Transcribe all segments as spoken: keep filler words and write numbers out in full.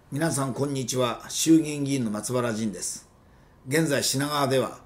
皆さんこんにちは。衆議院議員の松原仁です。現在品川では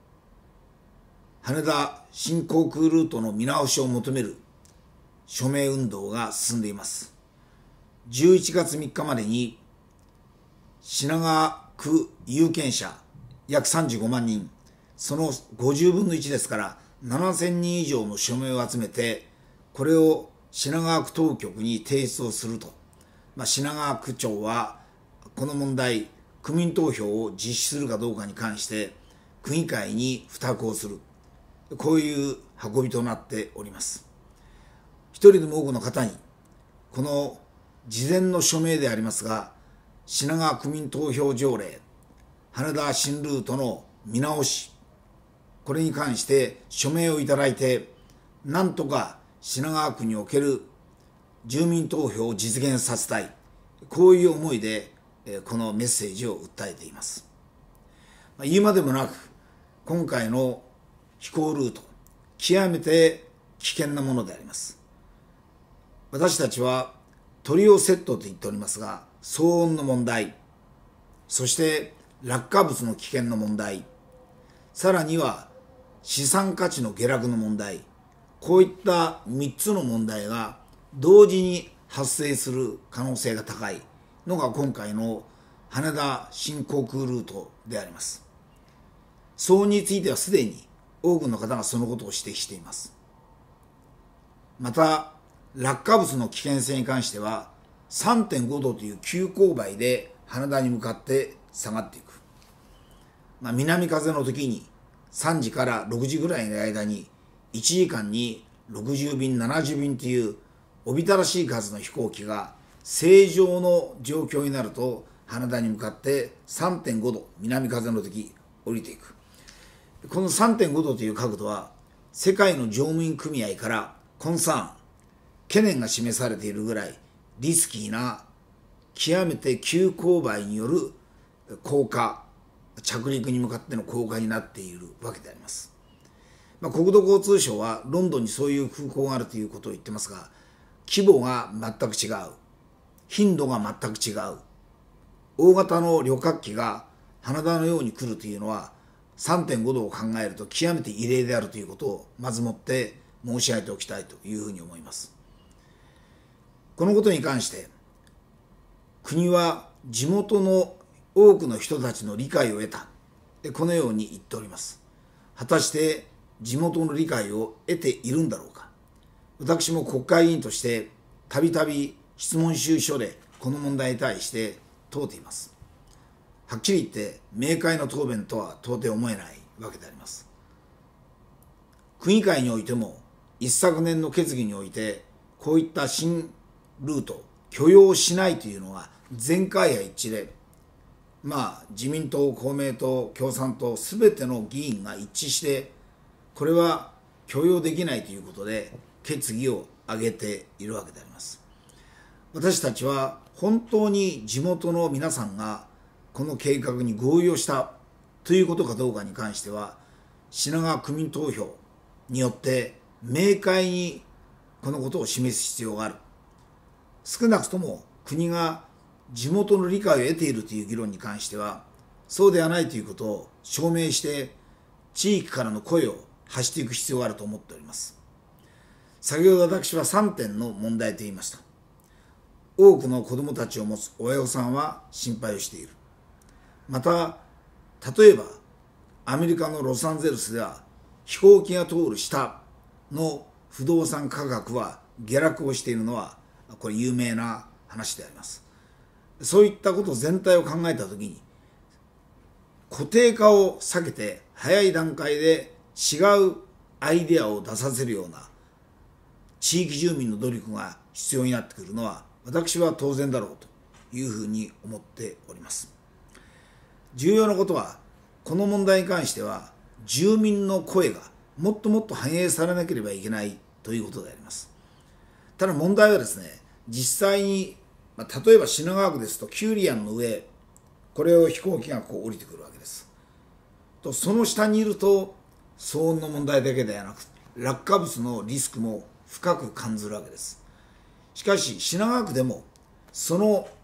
羽田新航空ルートの見直しを求める署名運動が進んでいます。じゅういちがつみっかまでに品川区有権者約さんじゅうごまんにん、そのごじゅうぶんのいちですからななせんにん以上の署名を集めて、これを品川区当局に提出をすると。まあ、品川区長はこの問題、区民投票を実施するかどうかに関して区議会に付託をする、こういう運びとなっております。一人でも多くの方にこの事前の署名でありますが、品川区民投票条例、羽田新ルートの見直し、これに関して署名をいただいて、なんとか品川区における住民投票を実現させたい、こういう思いでこのメッセージを訴えています。言うまでもなく、今回の飛行ルート、極めて危険なものであります。私たちはトリオセットと言っておりますが、騒音の問題、そして落下物の危険の問題、さらには資産価値の下落の問題、こういったみっつの問題が同時に発生する可能性が高いのが今回の羽田新航空ルートであります。騒音についてはすでに多くの方がそのことを指摘しています。また落下物の危険性に関しては さんてんご 度という急勾配で羽田に向かって下がっていく、まあ、南風の時にさんじからろくじぐらいの間にいちじかんにろくじゅうびんななじゅうびんというおびただしい数の飛行機が正常の状況になると羽田に向かって さんてんご 度南風の時降りていく。この さんてんご 度という角度は世界の乗務員組合からコンサーン、懸念が示されているぐらいリスキーな極めて急勾配による降下、着陸に向かっての降下になっているわけであります。まあ、国土交通省はロンドンにそういう空港があるということを言ってますが、規模が全く違う、頻度が全く違う、大型の旅客機が羽田のように来るというのは さんてんご 度を考えると極めて異例であるということをまずもって申し上げておきたいというふうに思います。このことに関して国は地元の多くの人たちの理解を得た、このように言っております。果たして地元の理解を得ているんだろうか。私も国会議員としてたびたび質問主意書でこの問題に対して問うています。はっきり言って明快な答弁とは到底思えないわけであります。区議会においても一昨年の決議においてこういった新ルート許容しないというのは全会派一致で、まあ自民党、公明党、共産党すべての議員が一致してこれは許容できないということで決議を挙げているわけであります。私たちは本当に地元の皆さんがこの計画に合意をしたということかどうかに関しては品川区民投票によって明快にこのことを示す必要がある。少なくとも国が地元の理解を得ているという議論に関してはそうではないということを証明して地域からの声を発していく必要があると思っております。先ほど私はさんてんの問題と言いました。多くの子どもたちを持つ親御さんは心配をしている。また例えばアメリカのロサンゼルスでは飛行機が通る下の不動産価格は下落をしているのはこれ有名な話であります。そういったこと全体を考えたときに固定化を避けて早い段階で違うアイデアを出させるような地域住民の努力が必要になってくるのは私は当然だろうというふうに思っております。重要なことはこの問題に関しては住民の声がもっともっと反映されなければいけないということであります。ただ問題はですね、実際に、まあ、例えば品川区ですとキューリアンの上、これを飛行機がこう降りてくるわけです。とその下にいると騒音の問題だけではなく落下物のリスクも深く感じるわけです。しかし品川区でもその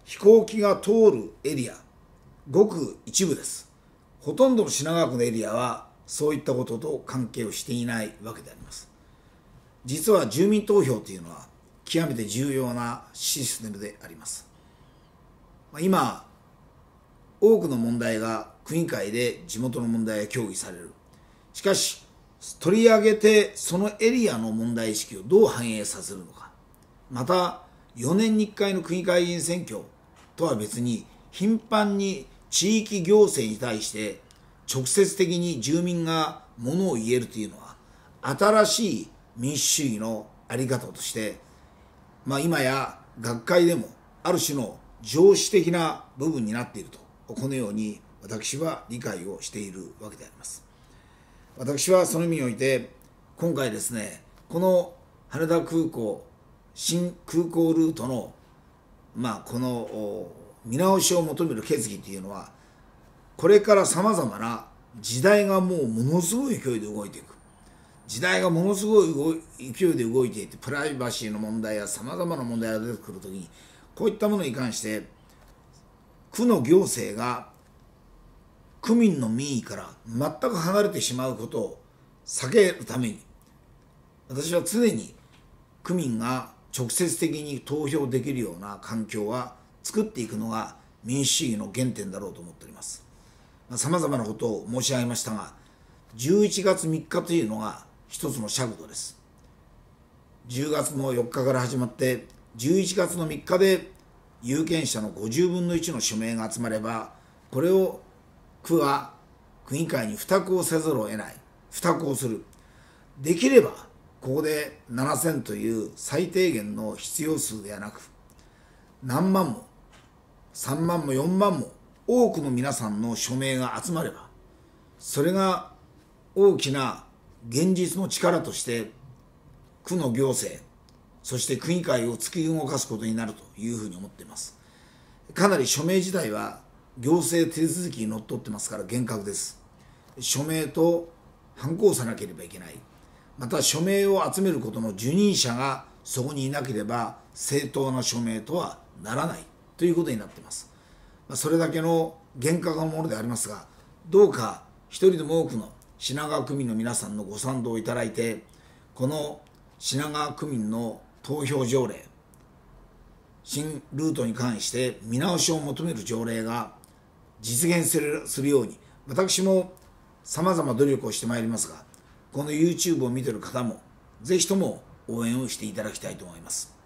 飛行機が通るエリア、ごく一部です。ほとんどの品川区のエリアはそういったことと関係をしていないわけであります。実は住民投票というのは極めて重要なシステムであります。今、多くの問題が区議会で地元の問題が協議される。しかし、取り上げてそのエリアの問題意識をどう反映させるのか。また、よねんにいっかいの区議会議員選挙とは別に、頻繁に地域行政に対して直接的に住民がものを言えるというのは、新しい民主主義の在り方として、まあ、今や学会でもある種の常識的な部分になっていると、このように私は理解をしているわけであります。私はその意味において、今回ですね、この羽田空港、新空港ルートの、まあ、この見直しを求める決議というのは、これからさまざまな時代がもうものすごい勢いで動いていく。時代がものすごい勢いで動いていて、プライバシーの問題やさまざまな問題が出てくるときに、こういったものに関して、区の行政が区民の民意から全く離れてしまうことを避けるために、私は常に区民が直接的に投票できるような環境は作っていくのが民主主義の原点だろうと思っております。さまざまなことを申し上げましたが、じゅういちがつみっかというのが一つの尺度です。じゅうがつのよっかから始まって、じゅういちがつのみっかで有権者のごじゅうぶんのいちの署名が集まれば、これを区は区議会に付託をせざるを得ない。付託をする。できれば、ここでななせんという最低限の必要数ではなく、何万も、さんまんもよんまんも多くの皆さんの署名が集まれば、それが大きな現実の力として、区の行政、そして区議会を突き動かすことになるというふうに思っています。かなり署名自体は行政手続きにのっとってますから厳格です。署名と反抗さなければいけない。また署名を集めることの受任者がそこにいなければ正当な署名とはならないということになっています。それだけの厳格なものでありますが、どうか一人でも多くの品川区民の皆さんのご賛同をいただいて、この品川区民の投票条例、新ルートに関して見直しを求める条例が実現する、するように、私もさまざま努力をしてまいりますが、この ユーチューブ を見ている方もぜひとも応援をしていただきたいと思います。